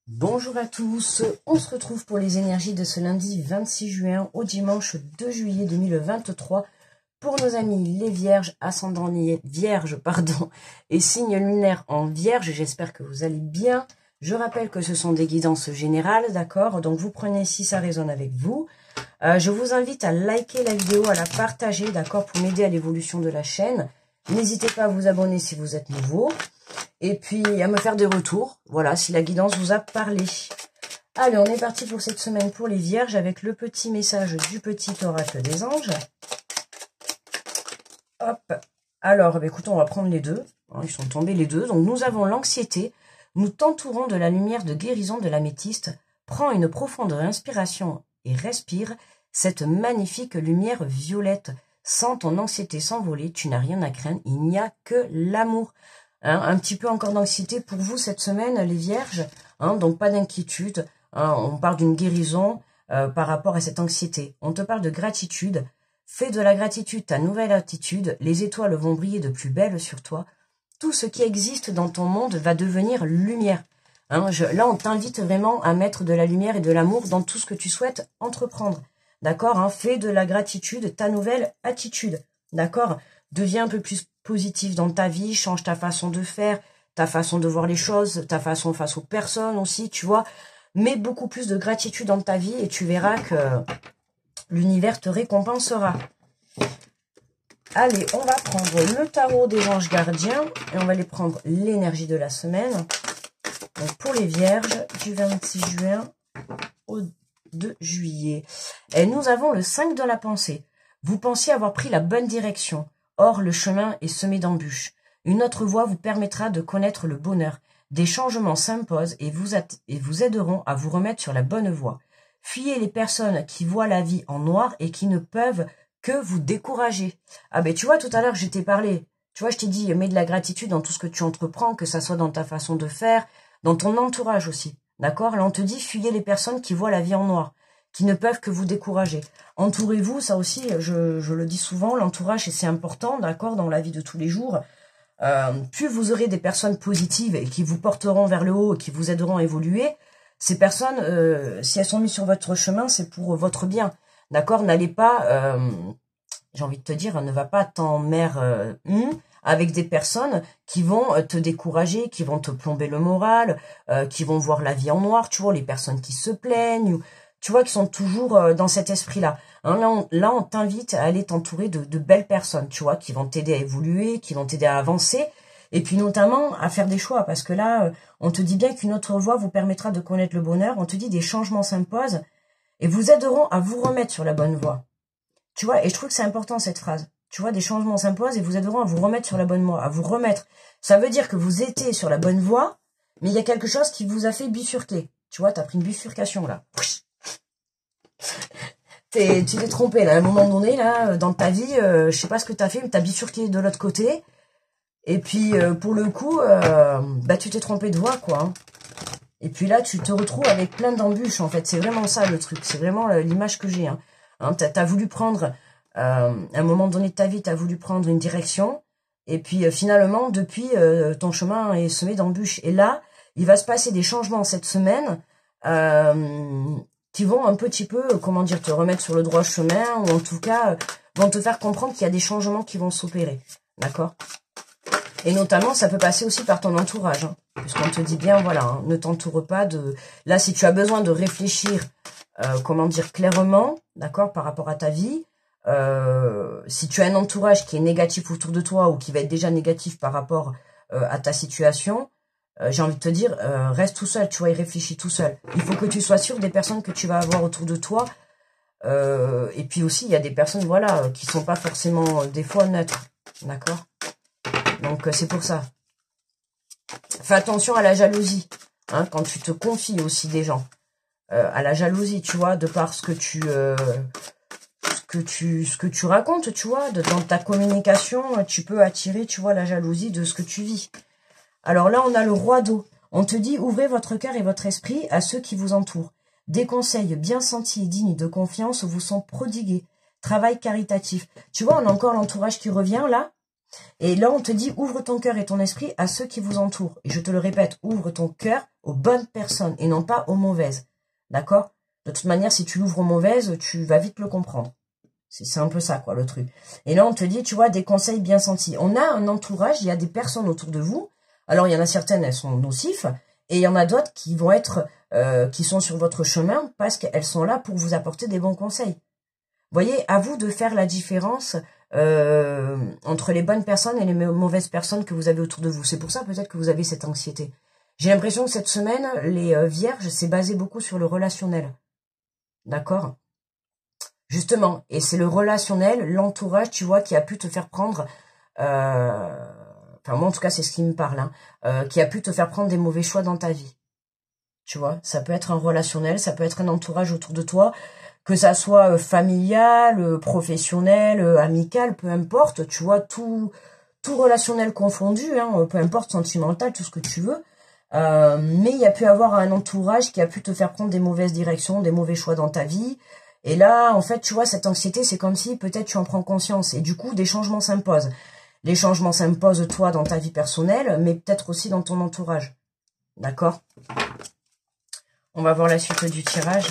Bonjour à tous, on se retrouve pour les énergies de ce lundi 26 juin au dimanche 2 juillet 2023 pour nos amis les vierges, ascendant vierge, et signe lunaire en vierge. J'espère que vous allez bien. Je rappelle que ce sont des guidances générales, d'accord? Donc vous prenez si ça résonne avec vous. Je vous invite à liker la vidéo, à la partager, d'accord, pour m'aider à l'évolution de la chaîne. N'hésitez pas à vous abonner si vous êtes nouveau. Et puis à me faire des retours, voilà, si la guidance vous a parlé. Allez, on est parti pour cette semaine pour les vierges avec le petit message du petit oracle des anges. Hop, alors, écoutez, on va prendre les deux. Ils sont tombés les deux. Donc nous avons l'anxiété. Nous t'entourons de la lumière de guérison de l'améthyste. Prends une profonde inspiration et respire cette magnifique lumière violette. Sens ton anxiété s'envoler, tu n'as rien à craindre, il n'y a que l'amour. Un petit peu encore d'anxiété pour vous cette semaine, les vierges, donc pas d'inquiétude. On parle d'une guérison par rapport à cette anxiété. On te parle de gratitude. Fais de la gratitude ta nouvelle attitude. Les étoiles vont briller de plus belle sur toi. Tout ce qui existe dans ton monde va devenir lumière. Là, on t'invite vraiment à mettre de la lumière et de l'amour dans tout ce que tu souhaites entreprendre. D'accord, fais de la gratitude ta nouvelle attitude. D'accord, deviens un peu plus positif dans ta vie, change ta façon de faire, ta façon de voir les choses, ta façon face aux personnes aussi, tu vois. Mets beaucoup plus de gratitude dans ta vie et tu verras que l'univers te récompensera. Allez, on va prendre le tarot des anges gardiens et on va aller prendre l'énergie de la semaine. Donc pour les vierges, du 26 juin au 2 juillet. Et nous avons le 5 de la pensée. Vous pensiez avoir pris la bonne direction. Or, le chemin est semé d'embûches. Une autre voie vous permettra de connaître le bonheur. Des changements s'imposent et vous aideront à vous remettre sur la bonne voie. Fuyez les personnes qui voient la vie en noir et qui ne peuvent que vous décourager. Ah ben tu vois, tout à l'heure, je t'ai parlé. Tu vois, je t'ai dit, mets de la gratitude dans tout ce que tu entreprends, que ça soit dans ta façon de faire, dans ton entourage aussi. D'accord? Là, on te dit, fuyez les personnes qui voient la vie en noir, qui ne peuvent que vous décourager. Entourez-vous, ça aussi, je le dis souvent, l'entourage, c'est important, d'accord, dans la vie de tous les jours. Plus vous aurez des personnes positives et qui vous porteront vers le haut et qui vous aideront à évoluer, ces personnes, si elles sont mises sur votre chemin, c'est pour votre bien. D'accord? N'allez pas, j'ai envie de te dire, ne va pas avec des personnes qui vont te décourager, qui vont te plomber le moral, qui vont voir la vie en noir, tu vois, les personnes qui se plaignent, tu vois, qui sont toujours dans cet esprit-là. Là, on t'invite à aller t'entourer de belles personnes, tu vois, qui vont t'aider à évoluer, qui vont t'aider à avancer, et puis notamment à faire des choix, parce que là, on te dit bien qu'une autre voie vous permettra de connaître le bonheur, on te dit des changements s'imposent, et vous aideront à vous remettre sur la bonne voie. Tu vois, et je trouve que c'est important cette phrase. Tu vois, des changements s'imposent et vous aideront à vous remettre sur la bonne voie, à vous remettre. Ça veut dire que vous étiez sur la bonne voie, mais il y a quelque chose qui vous a fait bifurquer. Tu vois, t'as pris une bifurcation, là. Tu t'es trompé, là, à un moment donné, là, dans ta vie, je sais pas ce que t'as fait, mais t'as bifurqué de l'autre côté. Et puis, pour le coup, tu t'es trompé de voie, quoi. Et puis là, tu te retrouves avec plein d'embûches, en fait. C'est vraiment ça, le truc. C'est vraiment l'image que j'ai, t'as voulu prendre, à un moment donné de ta vie, t'as voulu prendre une direction. Et puis, finalement, depuis, ton chemin est semé d'embûches. Et là, il va se passer des changements cette semaine, qui vont un petit peu, comment dire, te remettre sur le droit chemin, ou en tout cas, vont te faire comprendre qu'il y a des changements qui vont s'opérer. D'accord? Et notamment, ça peut passer aussi par ton entourage. Puisqu'on te dit bien, voilà, ne t'entoure pas de... Là, si tu as besoin de réfléchir, comment dire, clairement, d'accord, par rapport à ta vie, si tu as un entourage qui est négatif autour de toi, ou qui va être déjà négatif par rapport à ta situation, j'ai envie de te dire, reste tout seul, tu vois, et réfléchis tout seul. Il faut que tu sois sûr des personnes que tu vas avoir autour de toi. Et puis aussi, il y a des personnes, voilà, qui sont pas forcément des fois neutres. D'accord? Donc, c'est pour ça. Fais attention à la jalousie, quand tu te confies aussi des gens. À la jalousie, tu vois, de par ce que tu racontes, tu vois, dans ta communication, tu peux attirer, tu vois, la jalousie de ce que tu vis. Alors là, on a le roi d'eau. On te dit, ouvrez votre cœur et votre esprit à ceux qui vous entourent. Des conseils bien sentis et dignes de confiance vous sont prodigués. Travail caritatif. Tu vois, on a encore l'entourage qui revient là. Et là, on te dit, ouvre ton cœur et ton esprit à ceux qui vous entourent. Et je te le répète, ouvre ton cœur aux bonnes personnes et non pas aux mauvaises. D'accord? De toute manière, si tu l'ouvres aux mauvaises, tu vas vite le comprendre. C'est un peu ça, quoi, le truc. Et là, on te dit, tu vois, des conseils bien sentis. On a un entourage, il y a des personnes autour de vous. Alors, il y en a certaines, elles sont nocives. Et il y en a d'autres qui vont être, qui sont sur votre chemin parce qu'elles sont là pour vous apporter des bons conseils. Vous voyez, à vous de faire la différence entre les bonnes personnes et les mauvaises personnes que vous avez autour de vous. C'est pour ça peut-être que vous avez cette anxiété. J'ai l'impression que cette semaine, les vierges, c'est basé beaucoup sur le relationnel. D'accord? Justement, et c'est le relationnel, l'entourage, tu vois, qui a pu te faire prendre, enfin moi en tout cas c'est ce qui me parle, hein, qui a pu te faire prendre des mauvais choix dans ta vie. Tu vois, ça peut être un relationnel, ça peut être un entourage autour de toi, que ça soit familial, professionnel, amical, peu importe, tu vois, tout relationnel confondu, hein, peu importe, sentimental, tout ce que tu veux. Mais il y a pu avoir un entourage qui a pu te faire prendre des mauvaises directions, des mauvais choix dans ta vie. Et là, en fait, tu vois, cette anxiété, c'est comme si peut-être tu en prends conscience. Et du coup, des changements s'imposent. Les changements s'imposent, toi, dans ta vie personnelle, mais peut-être aussi dans ton entourage. D'accord? On va voir la suite du tirage.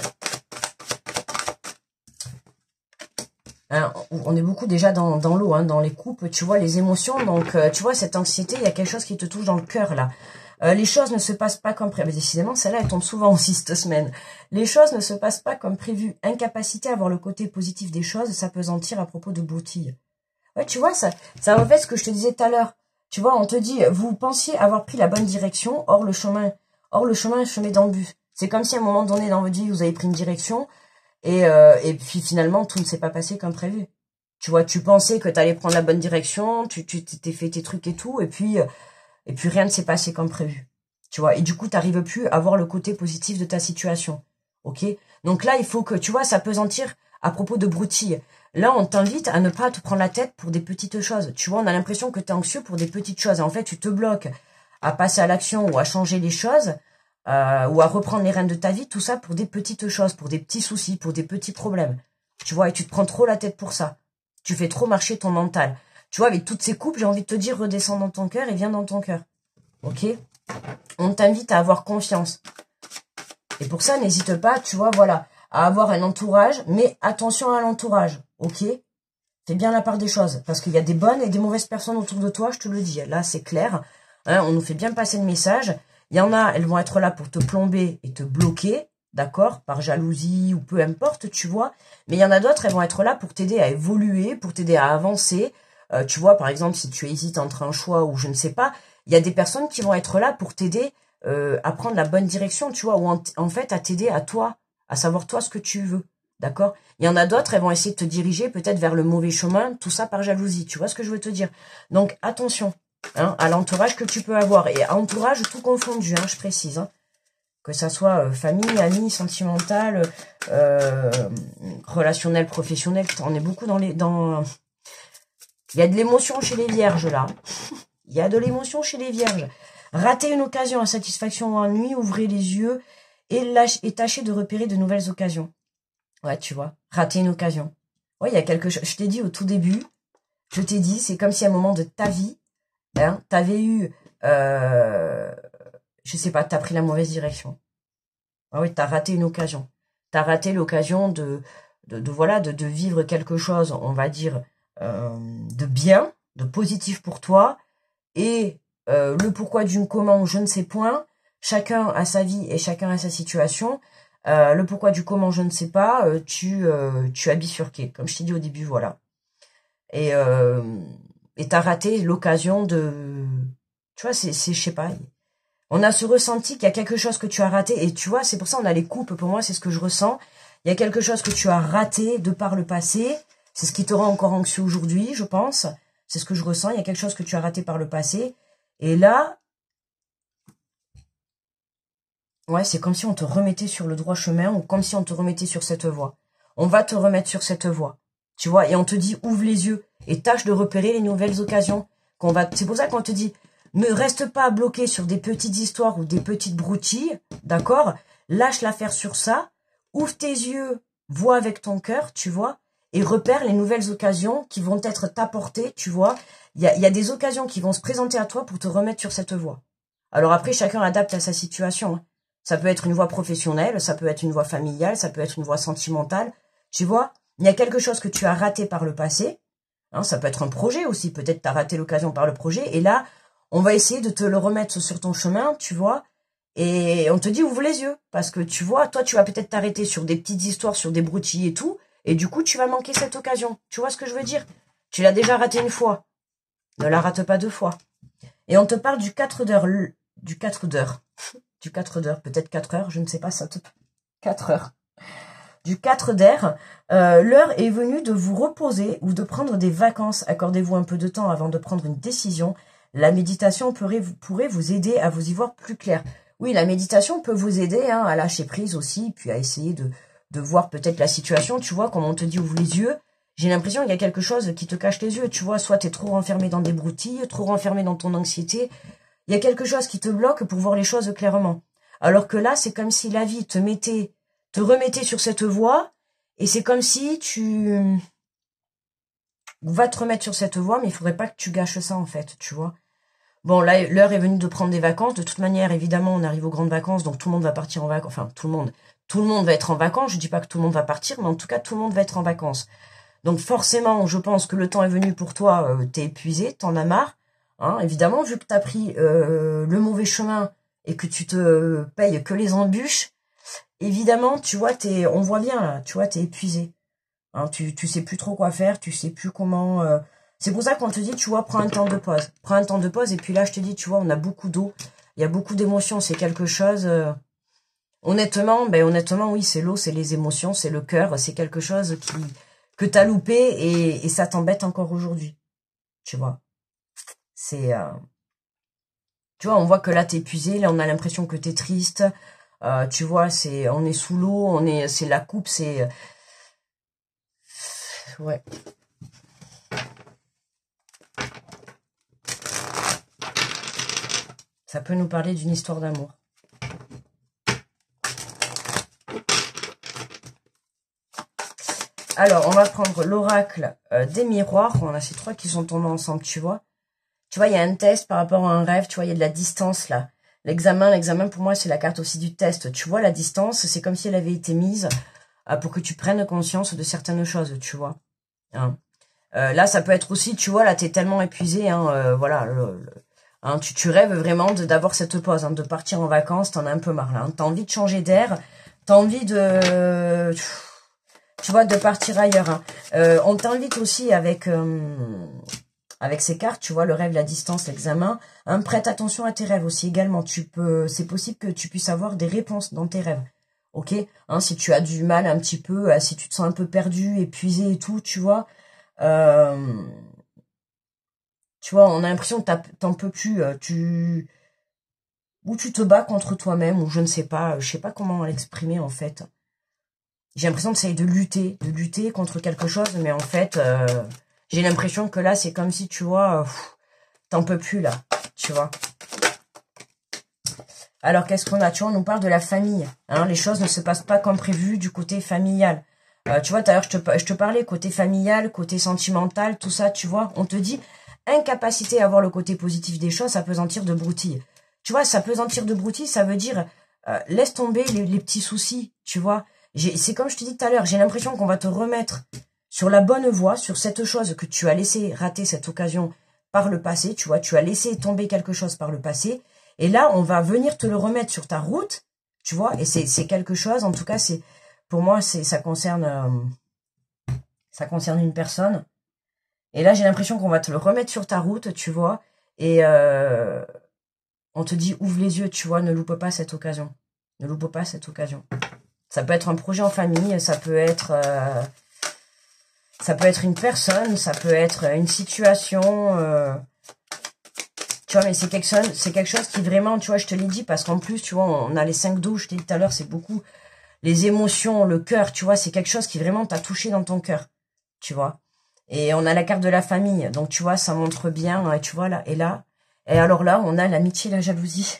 Hein, on est beaucoup déjà dans l'eau, hein, dans les coupes, tu vois, les émotions. Donc, tu vois, cette anxiété, il y a quelque chose qui te touche dans le cœur, là. Les choses ne se passent pas comme prévu. Décidément, celle-là, elle tombe souvent aussi cette semaine. Les choses ne se passent pas comme prévu. Incapacité à voir le côté positif des choses, s'appesantir à propos de broutilles. Ouais, tu vois, ça refait ce que je te disais tout à l'heure. Tu vois, on te dit, vous pensiez avoir pris la bonne direction, or le chemin est semé d'embûches. C'est comme si à un moment donné dans votre vie, vous avez pris une direction, et puis finalement, tout ne s'est pas passé comme prévu. Tu vois, tu pensais que tu allais prendre la bonne direction, tu t'es fait tes trucs et tout, et puis rien ne s'est passé comme prévu. Tu vois, et du coup, tu n'arrives plus à voir le côté positif de ta situation. Ok? Donc là, il faut que, tu vois, s'appesantir à propos de broutilles. Là, on t'invite à ne pas te prendre la tête pour des petites choses. Tu vois, on a l'impression que tu es anxieux pour des petites choses. Et en fait, tu te bloques à passer à l'action ou à changer les choses, ou à reprendre les rênes de ta vie, tout ça pour des petites choses, pour des petits soucis, pour des petits problèmes. Tu vois, et tu te prends trop la tête pour ça. Tu fais trop marcher ton mental. Tu vois, avec toutes ces coupes, j'ai envie de te dire, redescends dans ton cœur et viens dans ton cœur. Ok? On t'invite à avoir confiance. Et pour ça, n'hésite pas, tu vois, voilà, à avoir un entourage, mais attention à l'entourage, ok? Fais bien la part des choses, parce qu'il y a des bonnes et des mauvaises personnes autour de toi, je te le dis. Là, c'est clair. Hein, on nous fait bien passer le message. Il y en a, elles vont être là pour te plomber et te bloquer, d'accord? Par jalousie ou peu importe, tu vois. Mais il y en a d'autres, elles vont être là pour t'aider à évoluer, pour t'aider à avancer. Tu vois, par exemple, si tu hésites entre un choix ou je ne sais pas, il y a des personnes qui vont être là pour t'aider à prendre la bonne direction, tu vois, ou en fait à t'aider à toi, à savoir toi ce que tu veux, d'accord? Il y en a d'autres, elles vont essayer de te diriger peut-être vers le mauvais chemin, tout ça par jalousie, tu vois ce que je veux te dire? Donc attention, hein, à l'entourage que tu peux avoir, et à entourage tout confondu, hein, je précise, hein, que ça soit famille, amis, sentimental, relationnel, professionnel, on est beaucoup dans les... Il y a de l'émotion chez les vierges, là. Il y a de l'émotion chez les vierges. Ratez une occasion, insatisfaction ou ennui, ouvrez les yeux et tâchez de repérer de nouvelles occasions. Ouais, tu vois, rater une occasion. Ouais, il y a quelque chose. Je t'ai dit au tout début, je t'ai dit, c'est comme si à un moment de ta vie, hein, t'avais eu, je sais pas, t'as pris la mauvaise direction. Ah oui, t'as raté une occasion. T'as raté l'occasion voilà, de vivre quelque chose, on va dire, de bien, de positif pour toi, et le pourquoi du comment, je ne sais point. Chacun a sa vie et chacun a sa situation. Le pourquoi du comment, je ne sais pas. Tu as bifurqué, comme je t'ai dit au début, voilà. Et t'as raté l'occasion de... Tu vois, je sais pas. On a ce ressenti qu'il y a quelque chose que tu as raté. Et tu vois, c'est pour ça on a les coupes. Pour moi, c'est ce que je ressens. Il y a quelque chose que tu as raté de par le passé. C'est ce qui te rend encore anxieux aujourd'hui, je pense. C'est ce que je ressens. Il y a quelque chose que tu as raté par le passé. Et là, ouais, c'est comme si on te remettait sur le droit chemin ou comme si on te remettait sur cette voie. On va te remettre sur cette voie. Tu vois, et on te dit, ouvre les yeux et tâche de repérer les nouvelles occasions. C'est pour ça qu'on te dit, ne reste pas bloqué sur des petites histoires ou des petites broutilles, d'accord? Lâche l'affaire sur ça, ouvre tes yeux, vois avec ton cœur, tu vois, et repère les nouvelles occasions qui vont être t'apportées, tu vois. Il y a des occasions qui vont se présenter à toi pour te remettre sur cette voie. Alors après, chacun adapte à sa situation. Hein. Ça peut être une voie professionnelle, ça peut être une voie familiale, ça peut être une voie sentimentale. Tu vois, il y a quelque chose que tu as raté par le passé. Hein, ça peut être un projet aussi. Peut-être tu as raté l'occasion par le projet. Et là, on va essayer de te le remettre sur ton chemin, tu vois. Et on te dit ouvre les yeux. Parce que tu vois, toi, tu vas peut-être t'arrêter sur des petites histoires, sur des broutilles et tout. Et du coup, tu vas manquer cette occasion. Tu vois ce que je veux dire? Tu l'as déjà raté une fois. Ne la rate pas deux fois. Et on te parle du 4 d'heures. Du 4 d'heures. Du 4 d'heures. Peut-être 4 heures. Je ne sais pas. 4 heures. Du 4 d'air. L'heure est venue de vous reposer ou de prendre des vacances. Accordez-vous un peu de temps avant de prendre une décision. La méditation pourrait vous aider à vous y voir plus clair. Oui, la méditation peut vous aider hein, à lâcher prise aussi, puis à essayer de voir peut-être la situation. Tu vois, comme on te dit, ouvre les yeux. J'ai l'impression qu'il y a quelque chose qui te cache les yeux. Tu vois, soit tu es trop renfermé dans des broutilles, trop renfermé dans ton anxiété. Il y a quelque chose qui te bloque pour voir les choses clairement. Alors que là, c'est comme si la vie te remettait sur cette voie, et c'est comme si tu vas te remettre sur cette voie, mais il faudrait pas que tu gâches ça, en fait, tu vois. Bon, là, l'heure est venue de prendre des vacances. De toute manière, évidemment, on arrive aux grandes vacances, donc tout le monde va partir en vacances. Enfin, tout le monde va être en vacances. Je dis pas que tout le monde va partir, mais en tout cas, tout le monde va être en vacances. Donc forcément, je pense que le temps est venu pour toi, t'es épuisé, t'en as marre. Hein, évidemment, vu que t'as pris le mauvais chemin et que tu te payes que les embûches, évidemment, tu vois, on voit bien là, tu vois, t'es épuisé. Hein, tu sais plus trop quoi faire, tu sais plus comment. C'est pour ça qu'on te dit, tu vois, prends un temps de pause. Prends un temps de pause et puis là, je te dis, tu vois, on a beaucoup d'eau, il y a beaucoup d'émotions, c'est quelque chose. Honnêtement, oui, c'est l'eau, c'est les émotions, c'est le cœur, c'est quelque chose que t'as loupé et ça t'embête encore aujourd'hui. Tu vois, c'est. Tu vois, on voit que là t'es épuisé, là on a l'impression que t'es triste. Tu vois, on est sous l'eau, c'est la coupe, c'est. Ouais. Ça peut nous parler d'une histoire d'amour. Alors, on va prendre l'oracle des miroirs. On a ces trois qui sont tombés ensemble, tu vois. Tu vois, il y a un test par rapport à un rêve. Tu vois, il y a de la distance, là. L'examen, pour moi, c'est la carte aussi du test. Tu vois, la distance, c'est comme si elle avait été mise pour que tu prennes conscience de certaines choses, tu vois. Hein. Là, ça peut être aussi, tu vois, là, t'es tellement épuisé, hein, voilà, hein, tu rêves vraiment d'avoir cette pause, hein, de partir en vacances, t'en as un peu marre, là. Hein, t'as envie de changer d'air, t'as envie de... Tu vois, de partir ailleurs. Hein. On t'invite aussi avec ces cartes, tu vois, le rêve, la distance, l'examen. Hein, prête attention à tes rêves aussi également. C'est possible que tu puisses avoir des réponses dans tes rêves. Ok, hein, si tu as du mal un petit peu, si tu te sens un peu perdu, épuisé et tout, tu vois. Tu vois, on a l'impression que t'en peux plus. Ou tu te bats contre toi-même, ou je ne sais pas. Je sais pas comment l'exprimer en fait. J'ai l'impression que c'est de lutter contre quelque chose, mais en fait, j'ai l'impression que là, c'est comme si, tu vois, t'en peux plus, là, tu vois. Alors, qu'est-ce qu'on a? Tu vois, on nous parle de la famille, hein, les choses ne se passent pas comme prévu du côté familial. Tu vois, tout à l'heure, je te parlais côté familial, côté sentimental, tout ça, tu vois, on te dit incapacité à voir le côté positif des choses, s'apesantir de broutilles. Tu vois, s'apesantir de broutilles, ça veut dire laisse tomber les petits soucis, tu vois. C'est comme je te dis tout à l'heure, j'ai l'impression qu'on va te remettre sur la bonne voie, sur cette chose que tu as laissé rater cette occasion par le passé, tu vois, tu as laissé tomber quelque chose par le passé, et là, on va venir te le remettre sur ta route, tu vois, et c'est quelque chose, en tout cas, pour moi, ça concerne une personne, et là, j'ai l'impression qu'on va te le remettre sur ta route, tu vois, et on te dit, ouvre les yeux, tu vois, ne loupe pas cette occasion, ne loupe pas cette occasion. Ça peut être un projet en famille, ça peut être une personne, ça peut être une situation. Tu vois, mais c'est quelque chose qui vraiment, tu vois, je te l'ai dit, parce qu'en plus, tu vois, on a les 5 douches, je t'ai dit tout à l'heure, c'est beaucoup les émotions, le cœur, tu vois, c'est quelque chose qui vraiment t'a touché dans ton cœur, tu vois. Et on a la carte de la famille, donc tu vois, ça montre bien, tu vois, là, et alors là, on a l'amitié et la jalousie.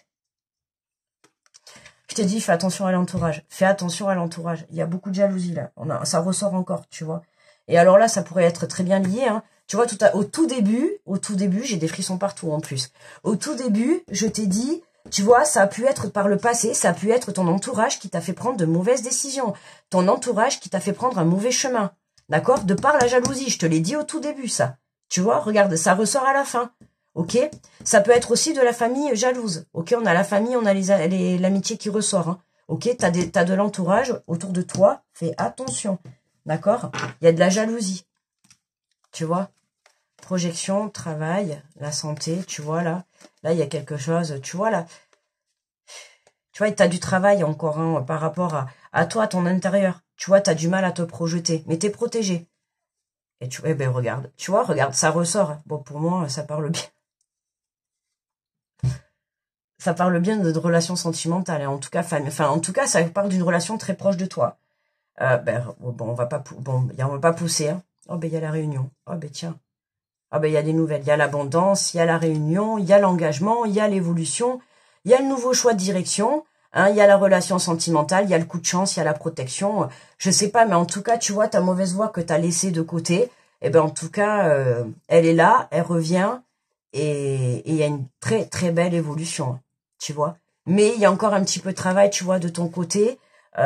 Je t'ai dit, fais attention à l'entourage. Fais attention à l'entourage. Il y a beaucoup de jalousie, là. Ça ressort encore, tu vois. Et alors là, ça pourrait être très bien lié, hein. Tu vois, au tout début, j'ai des frissons partout en plus. Au tout début, je t'ai dit, tu vois, ça a pu être par le passé, ça a pu être ton entourage qui t'a fait prendre de mauvaises décisions, ton entourage qui t'a fait prendre un mauvais chemin, d'accord? De par la jalousie, je te l'ai dit au tout début, ça. Tu vois, regarde, ça ressort à la fin, ok? Ça peut être aussi de la famille jalouse, ok? On a la famille, on a l'amitié qui ressort, hein. Ok? T'as de l'entourage autour de toi, fais attention, d'accord? Il y a de la jalousie, tu vois? Projection, travail, la santé, tu vois, là, il y a quelque chose, tu vois, là, tu vois, tu as du travail encore, hein, par rapport à toi, ton intérieur, tu vois, tu as du mal à te projeter, mais tu es protégé, et eh ben, regarde, tu vois, regarde, ça ressort, bon, pour moi, ça parle bien, de relations sentimentales, et en tout cas, en tout cas, ça parle d'une relation très proche de toi, ben, bon, on va pas pousser, hein, oh, ben, il y a la réunion, oh, ben, tiens, ah ben, il y a des nouvelles, il y a l'abondance, il y a la réunion, il y a l'engagement, il y a l'évolution, il y a le nouveau choix de direction, hein, il y a la relation sentimentale, il y a le coup de chance, il y a la protection. Je sais pas, mais en tout cas, tu vois, ta mauvaise voix que tu as laissée de côté, eh ben en tout cas, elle est là, elle revient, et il y a une très très belle évolution, tu vois. Mais il y a encore un petit peu de travail, tu vois, de ton côté.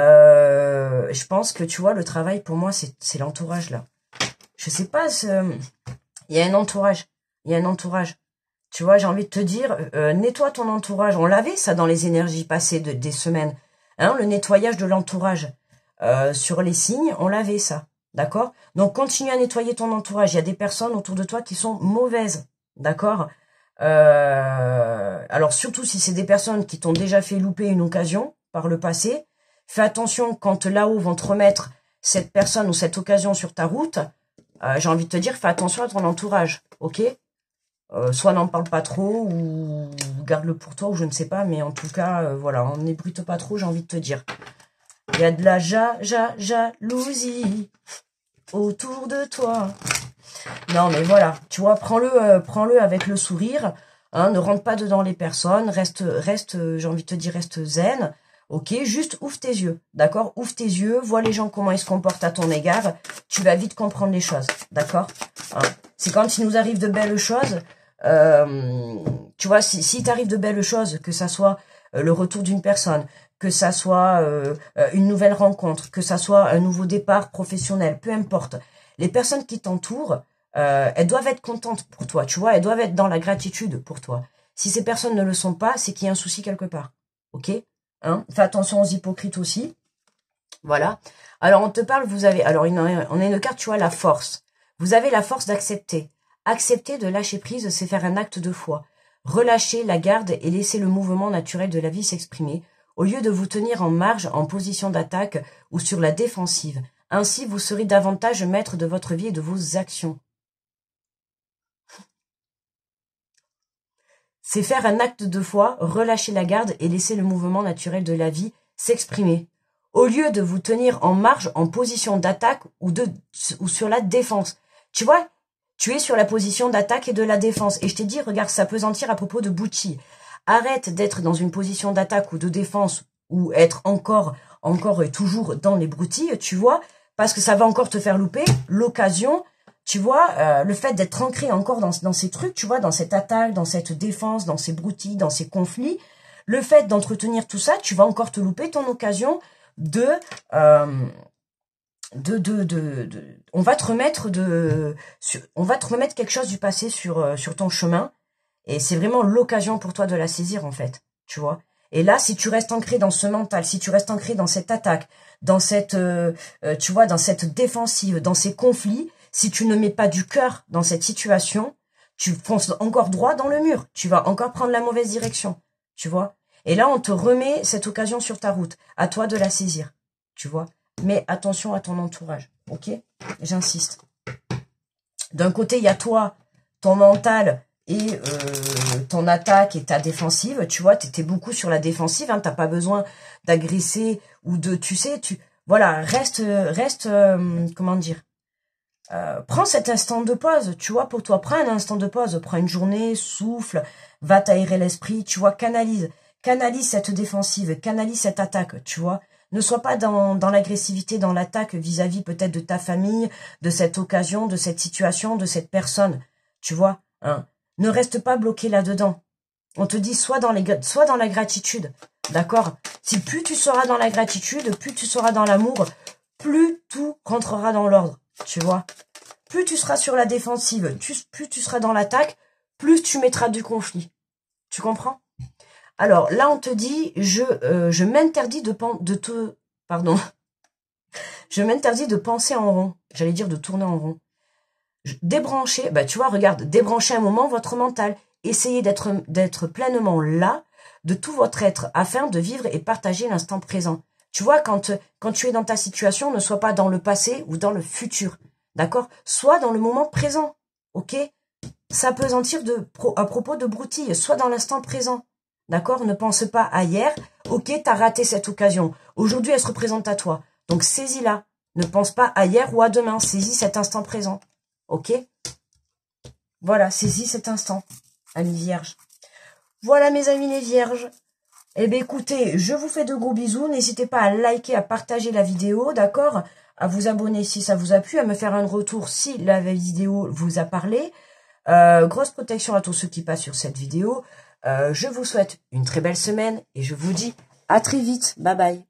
Je pense que, tu vois, le travail, pour moi, c'est l'entourage, là. Je sais pas, il y a un entourage. Il y a un entourage. Tu vois, j'ai envie de te dire, nettoie ton entourage. On l'avait, ça, dans les énergies passées des semaines. Hein, le nettoyage de l'entourage. Sur les signes, on l'avait, ça. D'accord? Donc, continue à nettoyer ton entourage. Il y a des personnes autour de toi qui sont mauvaises. D'accord? Alors, surtout si c'est des personnes qui t'ont déjà fait louper une occasion par le passé. Fais attention quand là-haut vont te remettre cette personne ou cette occasion sur ta route. J'ai envie de te dire, fais attention à ton entourage, ok? Soit n'en parle pas trop, ou garde-le pour toi, ou je ne sais pas, mais en tout cas, voilà, on n'ébruite pas trop, j'ai envie de te dire. Il y a de la jalousie autour de toi. Non, mais voilà, tu vois, prends-le avec le sourire, hein, ne rentre pas dedans les personnes, reste, j'ai envie de te dire, reste zen. Ok, juste ouvre tes yeux, d'accord? Ouvre tes yeux, vois les gens comment ils se comportent à ton égard. Tu vas vite comprendre les choses, d'accord? Hein, c'est quand il nous arrive de belles choses, tu vois, si t'arrive de belles choses, que ça soit le retour d'une personne, que ça soit une nouvelle rencontre, que ça soit un nouveau départ professionnel, peu importe. Les personnes qui t'entourent, elles doivent être contentes pour toi, tu vois, elles doivent être dans la gratitude pour toi. Si ces personnes ne le sont pas, c'est qu'il y a un souci quelque part, ok? Hein, fais attention aux hypocrites aussi. Voilà. Alors, on te parle, vous avez... Alors, on a une carte, tu vois, la force. Vous avez la force d'accepter. Accepter de lâcher prise, c'est faire un acte de foi. Relâcher la garde et laisser le mouvement naturel de la vie s'exprimer, au lieu de vous tenir en marge, en position d'attaque ou sur la défensive. Ainsi, vous serez davantage maître de votre vie et de vos actions. C'est faire un acte de foi, relâcher la garde et laisser le mouvement naturel de la vie s'exprimer. Au lieu de vous tenir en marge, en position d'attaque ou sur la défense. Tu vois, tu es sur la position d'attaque et de la défense. Et je t'ai dit, regarde, ça peut sentir à propos de Bouti. Arrête d'être dans une position d'attaque ou de défense ou être encore et toujours dans les broutilles, tu vois, parce que ça va encore te faire louper l'occasion. Tu vois, le fait d'être ancré encore dans ces trucs, tu vois, dans cette attaque, dans cette défense, dans ces broutilles, dans ces conflits, le fait d'entretenir tout ça, tu vas encore te louper ton occasion on va te remettre quelque chose du passé sur ton chemin, et c'est vraiment l'occasion pour toi de la saisir, en fait, tu vois. Et là, si tu restes ancré dans ce mental, si tu restes ancré dans cette attaque, dans cette, tu vois, dans cette défensive, dans ces conflits, si tu ne mets pas du cœur dans cette situation, tu fonces encore droit dans le mur. Tu vas encore prendre la mauvaise direction, tu vois. Et là, on te remet cette occasion sur ta route. À toi de la saisir, tu vois. Mais attention à ton entourage, ok? J'insiste. D'un côté, il y a toi, ton mental et ton attaque et ta défensive. Tu vois, t'étais beaucoup sur la défensive. Hein, t'as pas besoin d'agresser ou de, tu sais, voilà, reste, comment dire? Prends cet instant de pause, tu vois, pour toi. Prends un instant de pause, prends une journée, souffle, va t'aérer l'esprit, tu vois, canalise cette défensive, canalise cette attaque, tu vois. Ne sois pas dans l'agressivité, dans l'attaque vis-à-vis peut-être de ta famille, de cette occasion, de cette situation, de cette personne. Tu vois, hein. Ne reste pas bloqué là-dedans. On te dit sois dans la gratitude. D'accord? Si plus tu seras dans la gratitude, plus tu seras dans l'amour, plus tout rentrera dans l'ordre. Tu vois? Plus tu seras sur la défensive, plus tu seras dans l'attaque, plus tu mettras du conflit. Tu comprends? Alors, là, on te dit, je m'interdis je m'interdis de penser en rond. J'allais dire de tourner en rond. Débrancher, bah, tu vois, regarde, débrancher un moment votre mental. Essayez d'être pleinement là, de tout votre être, afin de vivre et partager l'instant présent. Tu vois, quand tu es dans ta situation, ne sois pas dans le passé ou dans le futur. D'accord? Sois dans le moment présent. Ok? S'apesantir à propos de broutilles. Sois dans l'instant présent. D'accord? Ne pense pas à hier. Ok, t'as raté cette occasion. Aujourd'hui, elle se représente à toi. Donc, saisis-la. Ne pense pas à hier ou à demain. Saisis cet instant présent. Ok? Voilà, saisis cet instant, amis vierges. Voilà, mes amis les vierges. Eh bien, écoutez, je vous fais de gros bisous. N'hésitez pas à liker, à partager la vidéo, d'accord? À vous abonner si ça vous a plu, à me faire un retour si la vidéo vous a parlé. Grosse protection à tous ceux qui passent sur cette vidéo. Je vous souhaite une très belle semaine et je vous dis à très vite. Bye bye.